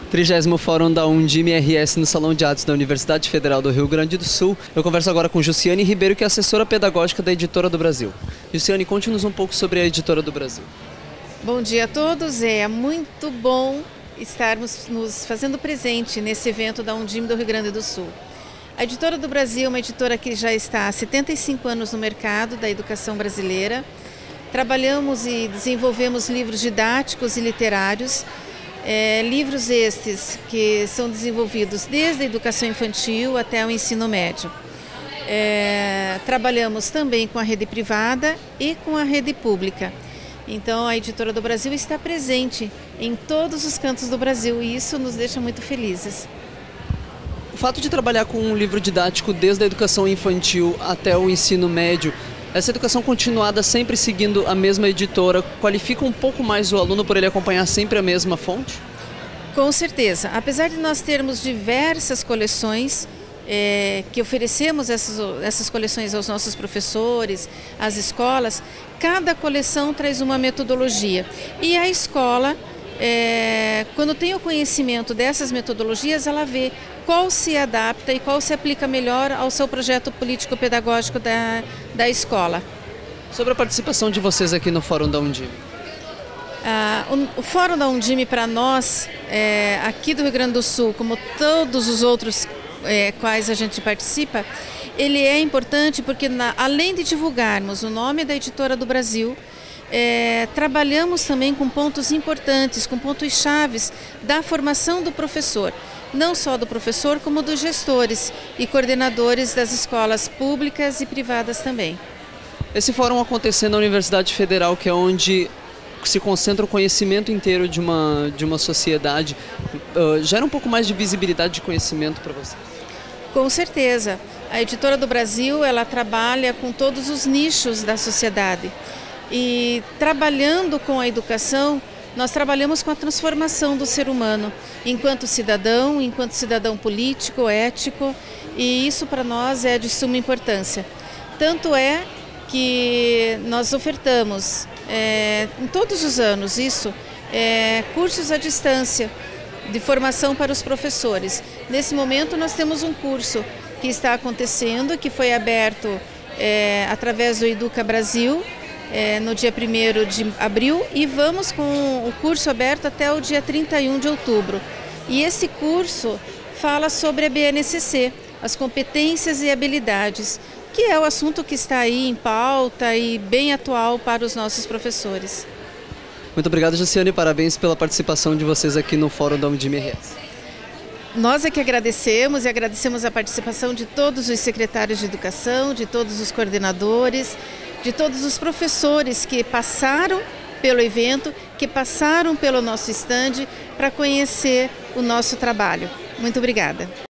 30º Fórum da Undime-RS no Salão de Atos da Universidade Federal do Rio Grande do Sul. Eu converso agora com Jussiane Ribeiro, que é assessora pedagógica da Editora do Brasil. Jussiane, conte-nos um pouco sobre a Editora do Brasil. Bom dia a todos, é muito bom estarmos nos fazendo presente nesse evento da Undime do Rio Grande do Sul. A Editora do Brasil é uma editora que já está há 75 anos no mercado da educação brasileira. Trabalhamos e desenvolvemos livros didáticos e literários, livros estes que são desenvolvidos desde a educação infantil até o ensino médio. Trabalhamos também com a rede privada e com a rede pública. Então a Editora do Brasil está presente em todos os cantos do Brasil e isso nos deixa muito felizes. O fato de trabalhar com um livro didático desde a educação infantil até o ensino médio, essa educação continuada sempre seguindo a mesma editora, qualifica um pouco mais o aluno por ele acompanhar sempre a mesma fonte? Com certeza. Apesar de nós termos diversas coleções, que oferecemos essas coleções aos nossos professores, às escolas, cada coleção traz uma metodologia. E a escola, quando tem o conhecimento dessas metodologias, ela vê qual se adapta e qual se aplica melhor ao seu projeto político-pedagógico da escola. Sobre a participação de vocês aqui no Fórum da Undime. O Fórum da Undime, para nós, aqui do Rio Grande do Sul, como todos os outros quais a gente participa, ele é importante porque, além de divulgarmos o nome da Editora do Brasil, trabalhamos também com pontos importantes, com pontos chaves da formação do professor. Não só do professor, como dos gestores e coordenadores das escolas públicas e privadas também. Esse fórum acontecendo na Universidade Federal, que é onde se concentra o conhecimento inteiro de uma sociedade, gera um pouco mais de visibilidade de conhecimento para você? Com certeza. A Editora do Brasil, ela trabalha com todos os nichos da sociedade. E trabalhando com a educação, nós trabalhamos com a transformação do ser humano, enquanto cidadão político, ético, e isso para nós é de suma importância. Tanto é que nós ofertamos, em todos os anos, cursos à distância, de formação para os professores. Nesse momento nós temos um curso que está acontecendo, que foi aberto através do Educa Brasil, no dia 1º de abril, e vamos com o curso aberto até o dia 31 de outubro. E esse curso fala sobre a BNCC, as competências e habilidades, que é o assunto que está aí em pauta e bem atual para os nossos professores. Muito obrigado, Jussiane, parabéns pela participação de vocês aqui no Fórum da Undime-RS. Nós é que agradecemos e agradecemos a participação de todos os secretários de educação, de todos os coordenadores, de todos os professores que passaram pelo evento, que passaram pelo nosso estande para conhecer o nosso trabalho. Muito obrigada.